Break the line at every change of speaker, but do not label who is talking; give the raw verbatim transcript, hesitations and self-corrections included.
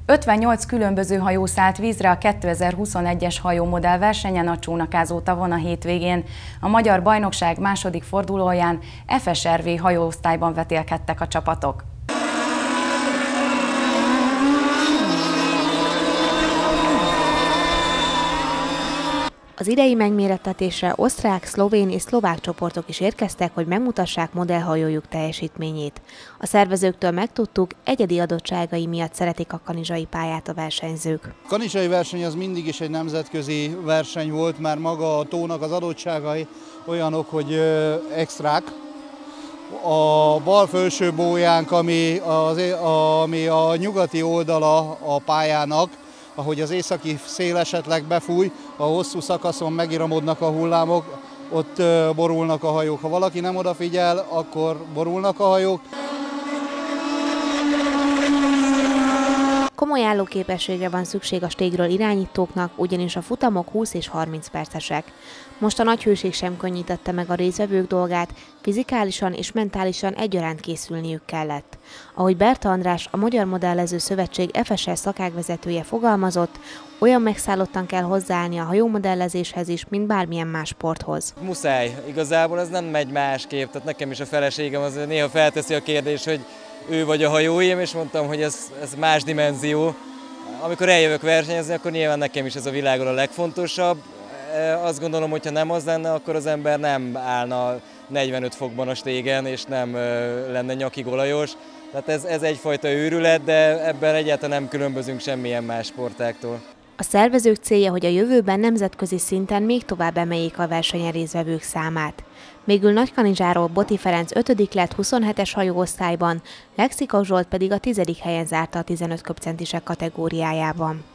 ötvennyolc különböző hajó szállt vízre a kétezer-huszonegyes hajómodell versenyen a Csónakázó tavon a hétvégén. A magyar bajnokság második fordulóján ef es er vé hajóosztályban vetélkedtek a csapatok.
Az idei megmérettetésre osztrák, szlovén és szlovák csoportok is érkeztek, hogy megmutassák modellhajójuk teljesítményét. A szervezőktől megtudtuk, egyedi adottságai miatt szeretik a kanizsai pályát a versenyzők.
A kanizsai verseny az mindig is egy nemzetközi verseny volt, mert maga a tónak az adottságai olyanok, hogy extrák. A bal felső bójánk, ami, az, ami a nyugati oldala a pályának, ahogy az északi szél esetleg befúj, a hosszú szakaszon megiramodnak a hullámok, ott borulnak a hajók. Ha valaki nem odafigyel, akkor borulnak a hajók.
Komoly állóképességre van szükség a stégről irányítóknak, ugyanis a futamok húsz és harminc percesek. Most a nagy hőség sem könnyítette meg a résztvevők dolgát, fizikálisan és mentálisan egyaránt készülniük kellett. Ahogy Berta András, a Magyar Modellező Szövetség ef es er szakágvezetője fogalmazott, olyan megszállottan kell hozzáállni a hajómodellezéshez is, mint bármilyen más sporthoz.
Muszáj, igazából ez nem megy másképp, tehát nekem is a feleségem az néha felteszi a kérdést, hogy ő vagy a hajóim, és mondtam, hogy ez, ez más dimenzió. Amikor eljövök versenyezni, akkor nyilván nekem is ez a világon a legfontosabb. Azt gondolom, hogy ha nem az lenne, akkor az ember nem állna negyvenöt fokban a stégen, és nem lenne nyakig olajos. Tehát ez, ez egyfajta őrület, de ebben egyáltalán nem különbözünk semmilyen más sportáktól.
A szervezők célja, hogy a jövőben nemzetközi szinten még tovább emeljék a versenyen résztvevők számát. Végül Nagykanizsáról Boti Ferenc ötödik lett huszonhetes hajóosztályban, Lexikó Zsolt pedig a tizedik helyen zárta a tizenöt köbcentisek kategóriájában.